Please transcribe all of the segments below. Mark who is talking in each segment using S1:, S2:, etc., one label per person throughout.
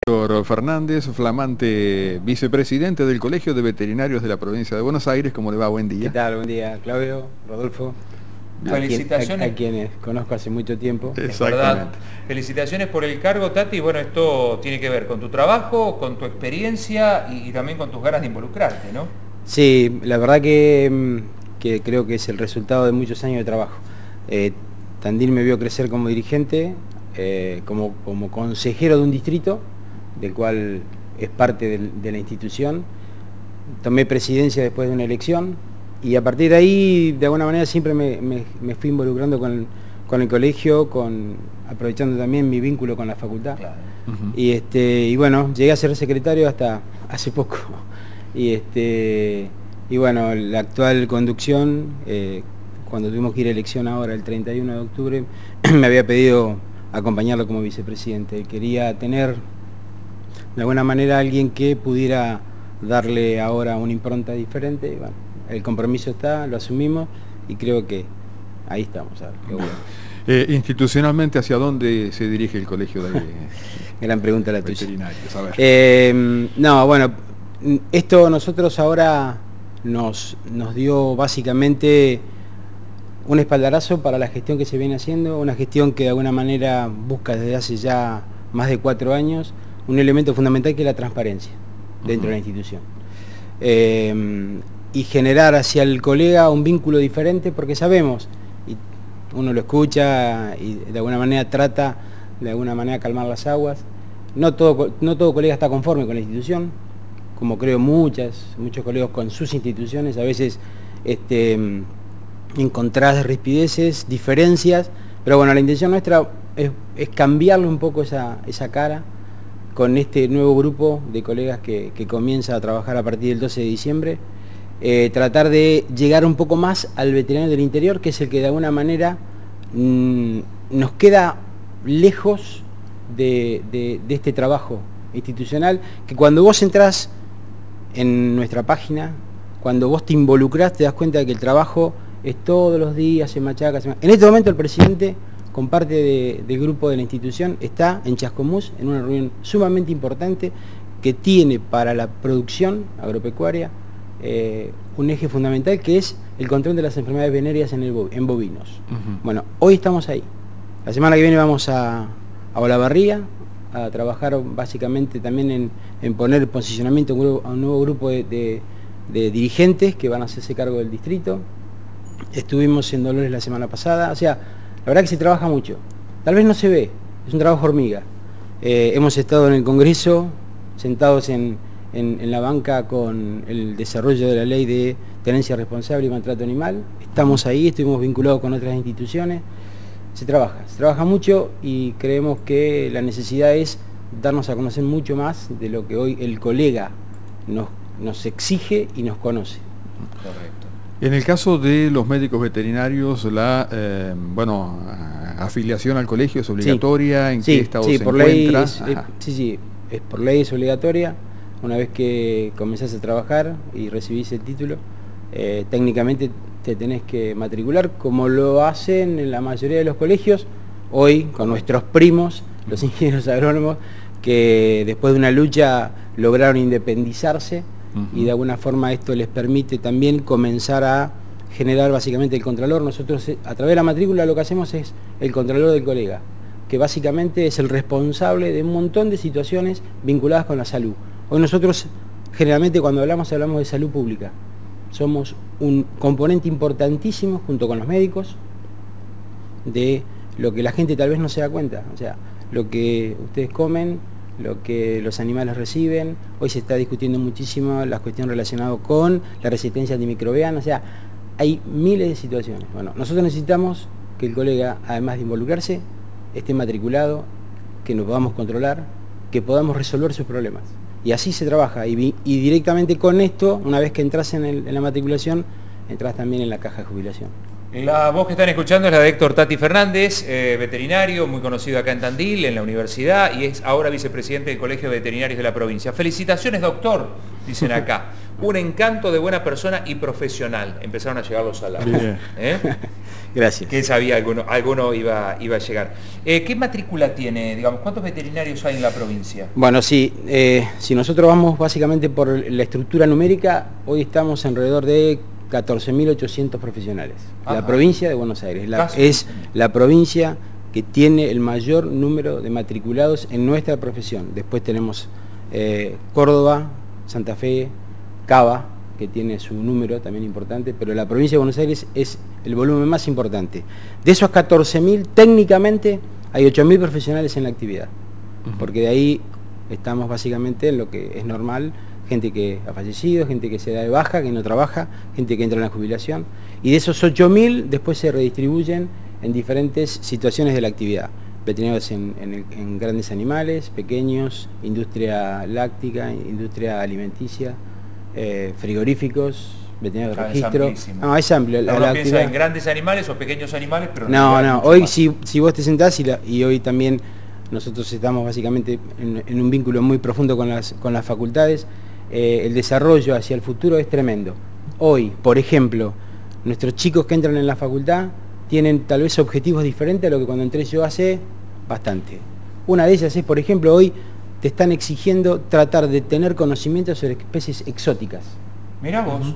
S1: Víctor Fernández, flamante vicepresidente del Colegio de Veterinarios de la Provincia de Buenos Aires. ¿Cómo le va? Buen día.
S2: ¿Qué tal? Buen día, Claudio, Rodolfo.
S3: Felicitaciones.
S2: A quienes conozco hace mucho tiempo.
S3: Es verdad. Felicitaciones por el cargo, Tati. Bueno, esto tiene que ver con tu trabajo, con tu experiencia y también con tus ganas de involucrarte, ¿no?
S2: Sí, la verdad que creo que es el resultado de muchos años de trabajo. Tandil me vio crecer como dirigente, como consejero de un distrito, del cual es parte de la institución. Tomé presidencia después de una elección y a partir de ahí, de alguna manera, siempre me fui involucrando con el colegio, aprovechando también mi vínculo con la facultad. Claro. Y bueno, llegué a ser secretario hasta hace poco. Y bueno, la actual conducción, cuando tuvimos que ir a elección ahora, el 31 de octubre, me había pedido acompañarlo como vicepresidente. Quería tener, de alguna manera, alguien que pudiera darle ahora una impronta diferente. Y bueno, el compromiso está, lo asumimos y creo que ahí estamos. A ver, qué bueno.
S1: Institucionalmente, ¿hacia dónde se dirige el colegio de
S2: Gran pregunta la tuya.
S1: Veterinarios? A ver.
S2: No, bueno, esto nosotros ahora nos dio básicamente un espaldarazo para la gestión que se viene haciendo, una gestión que de alguna manera busca desde hace ya más de 4 años un elemento fundamental que es la transparencia dentro de la institución. Y generar hacia el colega un vínculo diferente, porque sabemos, y uno lo escucha y de alguna manera trata de alguna manera calmar las aguas. No todo colega está conforme con la institución, como creo muchos colegas con sus instituciones. A veces encontrás rispideces, diferencias, pero bueno, la intención nuestra es cambiarle un poco esa cara con este nuevo grupo de colegas que comienza a trabajar a partir del 12 de diciembre. Tratar de llegar un poco más al veterinario del interior, que es el que de alguna manera nos queda lejos de este trabajo institucional, que cuando vos entrás en nuestra página, cuando vos te involucrás, te das cuenta de que el trabajo es todos los días, se machaca. En este momento el presidente, con parte del grupo de la institución, está en Chascomús en una reunión sumamente importante que tiene para la producción agropecuaria un eje fundamental, que es el control de las enfermedades venéreas en bovinos. Bueno, hoy estamos ahí. La semana que viene vamos a Olavarría a trabajar básicamente también en poner el posicionamiento a un nuevo grupo de dirigentes que van a hacerse cargo del distrito. Estuvimos en Dolores la semana pasada. O sea, la verdad que se trabaja mucho. Tal vez no se ve, es un trabajo hormiga. Hemos estado en el Congreso, sentados en la banca con el desarrollo de la ley de tenencia responsable y maltrato animal. Estamos ahí, estuvimos vinculados con otras instituciones. Se trabaja mucho y creemos que la necesidad es darnos a conocer mucho más de lo que hoy el colega nos exige y nos conoce.
S3: Correcto.
S1: En el caso de los médicos veterinarios, la afiliación al colegio es obligatoria. ¿En qué estado se encuentra?
S2: Es por ley, es obligatoria. Una vez que comenzás a trabajar y recibís el título, técnicamente te tenés que matricular, como lo hacen en la mayoría de los colegios, hoy con nuestros primos, los ingenieros agrónomos, que después de una lucha lograron independizarse. Y de alguna forma esto les permite también comenzar a generar básicamente el contralor. Nosotros a través de la matrícula lo que hacemos es el contralor del colega, que básicamente es el responsable de un montón de situaciones vinculadas con la salud. Hoy nosotros generalmente cuando hablamos de salud pública. Somos un componente importantísimo junto con los médicos de lo que la gente tal vez no se da cuenta. O sea, lo que ustedes comen, lo que los animales reciben. Hoy se está discutiendo muchísimo la cuestión relacionada con la resistencia antimicrobiana. O sea, hay miles de situaciones. Bueno, nosotros necesitamos que el colega, además de involucrarse, esté matriculado, que nos podamos controlar, que podamos resolver sus problemas. Y así se trabaja. Y directamente con esto, una vez que entras en la matriculación, entras también en la caja de jubilación.
S3: La voz que están escuchando es la de Héctor Tati Fernández, veterinario, muy conocido acá en Tandil, en la universidad, y es ahora vicepresidente del Colegio de Veterinarios de la provincia. Felicitaciones, doctor, dicen acá. Un encanto de buena persona y profesional. Empezaron a llegar los halagos.
S2: Gracias.
S3: Que sabía, alguno iba a llegar. ¿Qué matrícula tiene? Digamos, ¿cuántos veterinarios hay en la provincia?
S2: Bueno, sí, si nosotros vamos básicamente por la estructura numérica, hoy estamos alrededor de 14.800 profesionales. La provincia de Buenos Aires es la provincia que tiene el mayor número de matriculados en nuestra profesión. Después tenemos Córdoba, Santa Fe, Cava, que tiene su número también importante, pero la provincia de Buenos Aires es el volumen más importante. De esos 14.000, técnicamente hay 8.000 profesionales en la actividad, porque de ahí estamos básicamente en lo que es normal, gente que ha fallecido, gente que se da de baja, que no trabaja, gente que entra en la jubilación, y de esos 8.000 después se redistribuyen en diferentes situaciones de la actividad. Veterinarios en grandes animales, pequeños, industria láctica, industria alimenticia, frigoríficos, veterinarios de registro. No, es amplio.
S3: ¿No piensa en grandes animales o pequeños animales? Pero
S2: no. Hoy si vos te sentás y hoy también nosotros estamos básicamente en un vínculo muy profundo con las facultades, el desarrollo hacia el futuro es tremendo. Hoy, por ejemplo, nuestros chicos que entran en la facultad tienen tal vez objetivos diferentes a lo que cuando entré yo hace bastante. Una de ellas es, por ejemplo, hoy te están exigiendo tratar de tener conocimientos sobre especies exóticas.
S3: Mirá vos.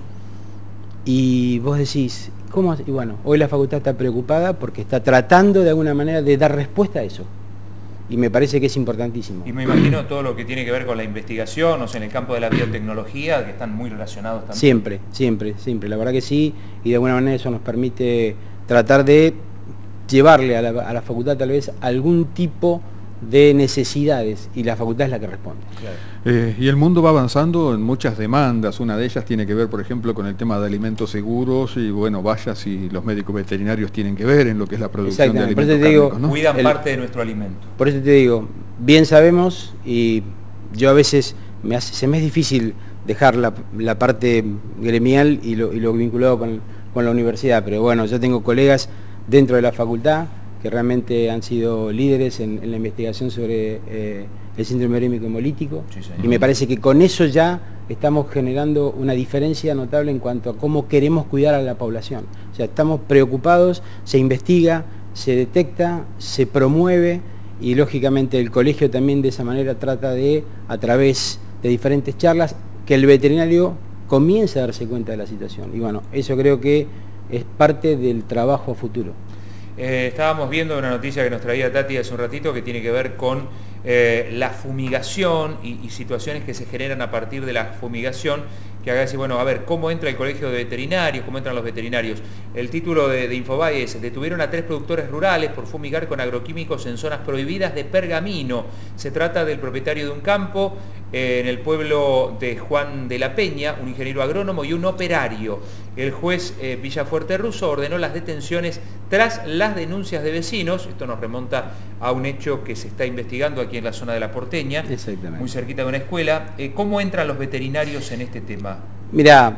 S2: Y vos decís, ¿cómo? Y bueno, hoy la facultad está preocupada porque está tratando de alguna manera de dar respuesta a eso. Y me parece que es importantísimo.
S3: Y me imagino todo lo que tiene que ver con la investigación, o sea, en el campo de la biotecnología, que están muy relacionados también. Siempre. La verdad que sí, y de alguna manera eso nos permite tratar de llevarle a la facultad tal vez algún tipo de necesidades, y la facultad es la que responde.
S1: Claro. Y el mundo va avanzando en muchas demandas. Una de ellas tiene que ver, por ejemplo, con el tema de alimentos seguros, y bueno, vaya si los médicos veterinarios tienen que ver en lo que es la producción de alimentos cárnicos, ¿no?
S3: Cuidan parte de nuestro alimento.
S2: Por eso te digo, bien sabemos, y yo a veces se me es difícil dejar la parte gremial y lo vinculado con la universidad, pero bueno, yo tengo colegas dentro de la facultad que realmente han sido líderes en la investigación sobre el síndrome urémico hemolítico, y me parece que con eso ya estamos generando una diferencia notable en cuanto a cómo queremos cuidar a la población. O sea, estamos preocupados, se investiga, se detecta, se promueve, y lógicamente el colegio también de esa manera trata de, a través de diferentes charlas, que el veterinario comience a darse cuenta de la situación. Y bueno, eso creo que es parte del trabajo a futuro.
S3: Estábamos viendo una noticia que nos traía Tati hace un ratito que tiene que ver con la fumigación y situaciones que se generan a partir de la fumigación, que haga decir, bueno, a ver, ¿cómo entra el colegio de veterinarios? ¿Cómo entran los veterinarios? El título de Infobae es: detuvieron a 3 productores rurales por fumigar con agroquímicos en zonas prohibidas de Pergamino. Se trata del propietario de un campo en el pueblo de Juan de la Peña, un ingeniero agrónomo y un operario. El juez Villafuerte Russo ordenó las detenciones tras las denuncias de vecinos. Esto nos remonta a un hecho que se está investigando aquí en la zona de La Porteña, muy cerquita de una escuela. ¿Cómo entran los veterinarios en este tema?
S2: Mirá,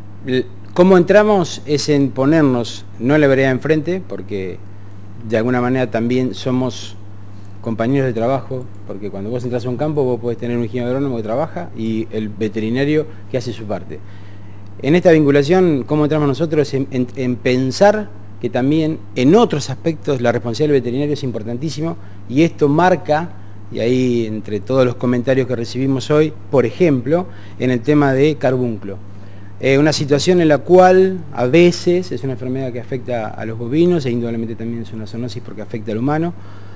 S2: cómo entramos es en ponernos, no en la vereda enfrente, porque de alguna manera también somos compañeros de trabajo, porque cuando vos entras a un campo vos podés tener un ingeniero agrónomo que trabaja y el veterinario que hace su parte. En esta vinculación, ¿cómo entramos nosotros? En pensar que también en otros aspectos la responsabilidad del veterinario es importantísimo, y esto marca, y ahí entre todos los comentarios que recibimos hoy, por ejemplo, en el tema de carbúnculo. Una situación en la cual a veces es una enfermedad que afecta a los bovinos, e indudablemente también es una zoonosis porque afecta al humano.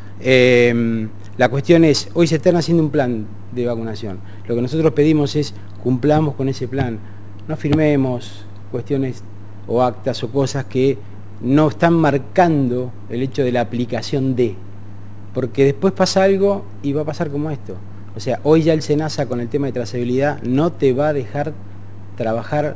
S2: La cuestión es, hoy se están haciendo un plan de vacunación. Lo que nosotros pedimos es, cumplamos con ese plan. No firmemos cuestiones o actas o cosas que no están marcando el hecho de la aplicación de, porque después pasa algo y va a pasar como esto. O sea, hoy ya el SENASA con el tema de trazabilidad no te va a dejar trabajar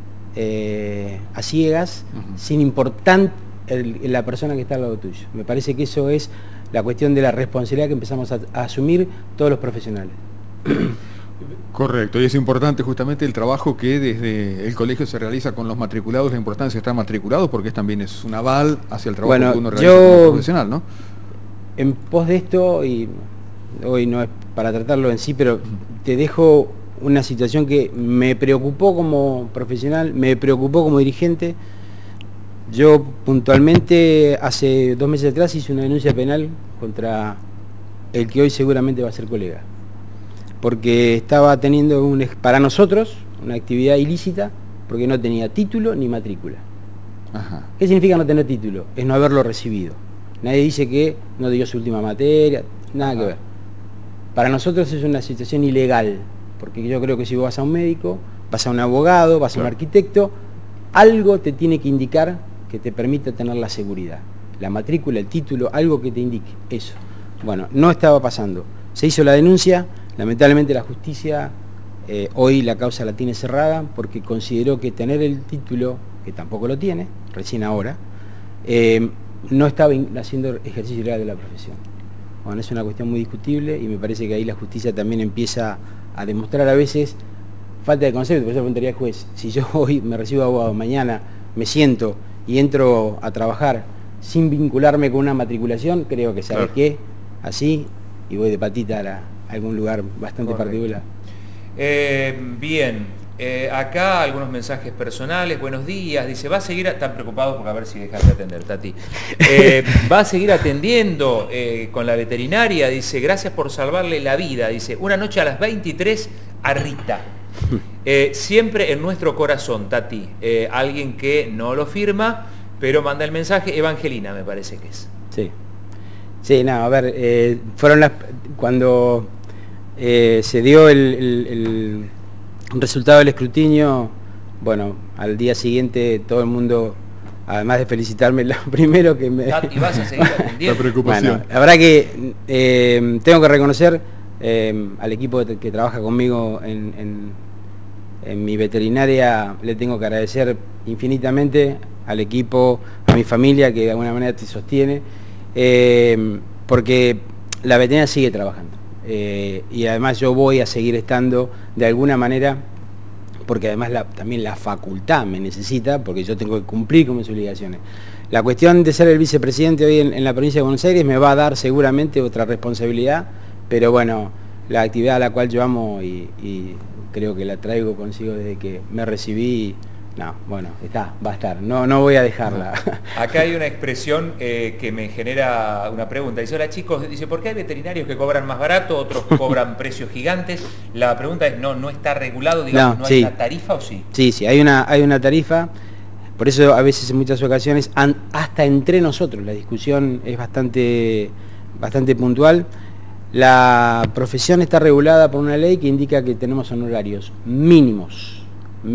S2: a ciegas, sin importar la persona que está al lado tuyo. Me parece que eso es la cuestión de la responsabilidad que empezamos a asumir todos los profesionales.
S1: Correcto, y es importante justamente el trabajo que desde el colegio se realiza con los matriculados, la importancia de estar matriculados, porque también es un aval hacia el trabajo que uno realiza como profesional, ¿no?
S2: En pos de esto, y hoy no es para tratarlo en sí, pero te dejo una situación que me preocupó como profesional, me preocupó como dirigente. Yo puntualmente hace 2 meses atrás hice una denuncia penal contra el que hoy seguramente va a ser colega, porque estaba teniendo para nosotros una actividad ilícita porque no tenía título ni matrícula.
S1: Ajá.
S2: ¿Qué significa no tener título? Es no haberlo recibido. Nadie dice que no dio su última materia, nada que ver. Para nosotros es una situación ilegal, porque yo creo que si vos vas a un médico, vas a un abogado, vas a un arquitecto, algo te tiene que indicar que te permita tener la seguridad. La matrícula, el título, algo que te indique eso. Bueno, no estaba pasando. Se hizo la denuncia, lamentablemente la justicia hoy la causa la tiene cerrada porque consideró que tener el título, que tampoco lo tiene, recién ahora, no estaba haciendo ejercicio legal de la profesión. Bueno, es una cuestión muy discutible y me parece que ahí la justicia también empieza a demostrar a veces falta de concepto. Por eso preguntaría al juez, si yo hoy me recibo abogado, mañana me siento y entro a trabajar sin vincularme con una matriculación, creo que sabe qué, así, y voy de patita a algún lugar bastante particular.
S3: Bien, acá algunos mensajes personales. Buenos días, dice, va a seguir, están preocupados porque a ver si dejas de atender, Tati. Va a seguir atendiendo con la veterinaria, dice, gracias por salvarle la vida, dice, una noche a las 23 a Rita. Siempre en nuestro corazón, Tati. Alguien que no lo firma, pero manda el mensaje, Evangelina me parece que es.
S2: Sí. Sí, no, a ver, fueron cuando se dio el resultado del escrutinio, bueno, al día siguiente todo el mundo, además de felicitarme, lo primero que me...
S3: Tati, vas a seguir atendiendo.
S1: La preocupación.
S2: Bueno, la verdad que tengo que reconocer al equipo que trabaja conmigo en mi veterinaria, le tengo que agradecer infinitamente al equipo, a mi familia que de alguna manera te sostiene, porque la veterinaria sigue trabajando y además yo voy a seguir estando de alguna manera, porque además también la facultad me necesita, porque yo tengo que cumplir con mis obligaciones. La cuestión de ser el vicepresidente hoy en la provincia de Buenos Aires me va a dar seguramente otra responsabilidad, pero bueno, la actividad a la cual yo amo y creo que la traigo consigo desde que me recibí. No, bueno, va a estar, no voy a dejarla.
S3: Acá hay una expresión que me genera una pregunta. Dice, hola chicos, dice, ¿por qué hay veterinarios que cobran más barato, otros cobran precios gigantes? La pregunta es, ¿no está regulado, digamos, no hay una tarifa o sí? Sí,
S2: hay una tarifa, por eso a veces en muchas ocasiones, hasta entre nosotros, la discusión es bastante puntual. La profesión está regulada por una ley que indica que tenemos honorarios mínimos.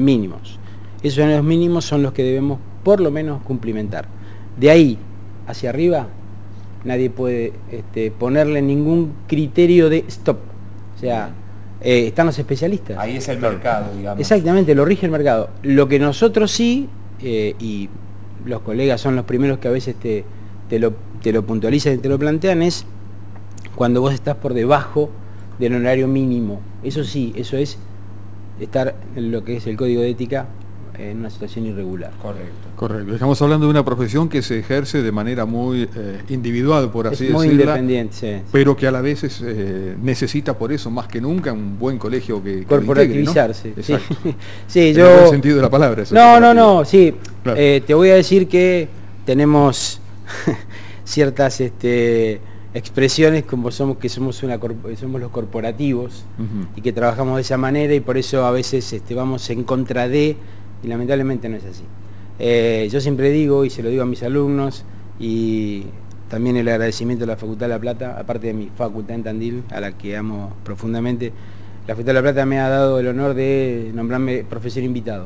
S2: Esos honorarios mínimos son los que debemos por lo menos cumplimentar. De ahí hacia arriba nadie puede ponerle ningún criterio de stop. O sea, están los especialistas.
S3: Ahí es el mercado, digamos.
S2: Exactamente, lo rige el mercado. Lo que nosotros sí, y los colegas son los primeros que a veces te lo puntualizan y te lo plantean, es cuando vos estás por debajo del honorario mínimo. Eso sí, eso es estar en lo que es el código de ética en una situación irregular.
S1: Correcto. Estamos hablando de una profesión que se ejerce de manera muy individual, por así decirlo.
S2: Muy independiente, sí.
S1: Pero que a la vez necesita por eso más que nunca un buen colegio que
S2: corporativizarse.
S1: Integre, ¿no? Exacto.
S2: Sí,
S1: en el buen sentido de la palabra. Eso
S2: no, sí.
S1: Claro.
S2: Te voy a decir que tenemos ciertas expresiones como somos los corporativos y que trabajamos de esa manera y por eso a veces vamos en contra de, y lamentablemente no es así. Yo siempre digo, y se lo digo a mis alumnos, y también el agradecimiento a la Facultad de La Plata, aparte de mi facultad en Tandil, a la que amo profundamente, la Facultad de La Plata me ha dado el honor de nombrarme profesor invitado.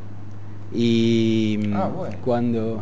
S2: Y bueno.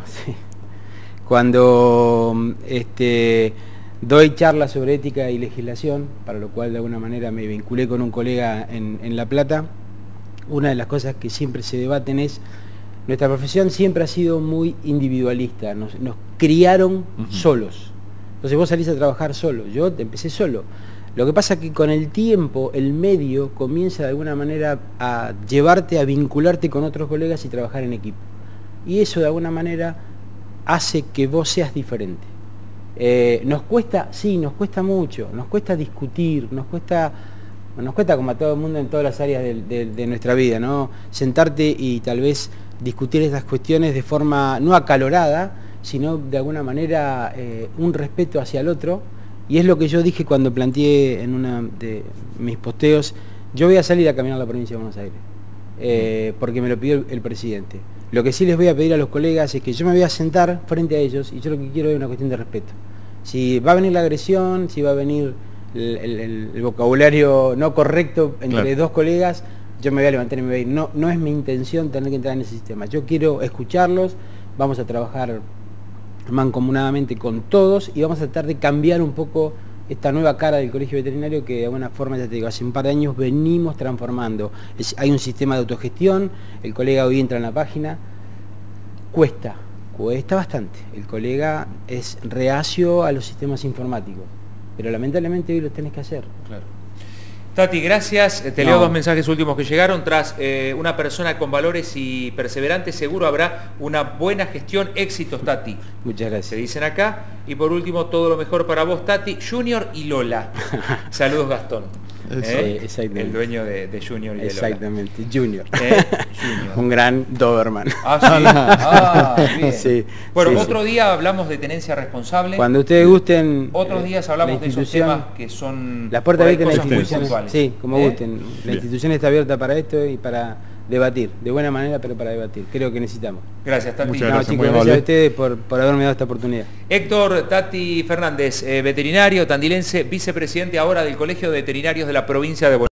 S2: cuando doy charlas sobre ética y legislación, para lo cual de alguna manera me vinculé con un colega en La Plata, una de las cosas que siempre se debaten es, nuestra profesión siempre ha sido muy individualista, nos criaron solos. Entonces vos salís a trabajar solo, yo empecé solo. Lo que pasa es que con el tiempo el medio comienza de alguna manera a llevarte a vincularte con otros colegas y trabajar en equipo. Y eso de alguna manera hace que vos seas diferente. Nos cuesta, sí, nos cuesta mucho, nos cuesta discutir, nos cuesta como a todo el mundo en todas las áreas de nuestra vida, ¿no? Sentarte y tal vez discutir estas cuestiones de forma no acalorada, sino de alguna manera un respeto hacia el otro. Y es lo que yo dije cuando planteé en uno de mis posteos: yo voy a salir a caminar la provincia de Buenos Aires, porque me lo pidió el presidente. Lo que sí les voy a pedir a los colegas es que yo me voy a sentar frente a ellos y yo lo que quiero es una cuestión de respeto. Si va a venir la agresión, si va a venir el vocabulario no correcto entre dos colegas, yo me voy a levantar y me voy a ir. No es mi intención tener que entrar en ese sistema. Yo quiero escucharlos, vamos a trabajar mancomunadamente con todos y vamos a tratar de cambiar un poco esta nueva cara del colegio veterinario que de alguna forma, ya te digo, hace un par de años venimos transformando. Hay un sistema de autogestión, el colega hoy entra en la página, cuesta bastante. El colega es reacio a los sistemas informáticos, pero lamentablemente hoy lo tenés que hacer.
S3: Claro. Tati, gracias. Te leo dos mensajes últimos que llegaron. Tras una persona con valores y perseverante, seguro habrá una buena gestión. Éxitos, Tati.
S2: Muchas gracias.
S3: Se dicen acá. Y por último, todo lo mejor para vos, Tati, Junior y Lola. Saludos, Gastón.
S2: Exactamente.
S3: El dueño de Junior y de Lola.
S2: Exactamente, Junior.
S3: Junior.
S2: Un gran Doberman.
S3: Bien.
S2: Sí,
S3: bueno,
S2: sí,
S3: otro día hablamos de tenencia responsable.
S2: Cuando ustedes gusten.
S3: Otros días hablamos de esos temas que son...
S2: Las puertas abiertas en la
S3: institución.
S2: institución. Sí, como gusten. La institución está abierta para esto y para debatir, de buena manera, pero para debatir. Creo que necesitamos.
S3: Gracias, Tati.
S1: Muchas gracias,
S2: chicos, gracias a ustedes por haberme dado esta oportunidad.
S3: Héctor Tati Fernández, veterinario tandilense, vicepresidente ahora del Colegio de Veterinarios de la provincia de Buenos Aires.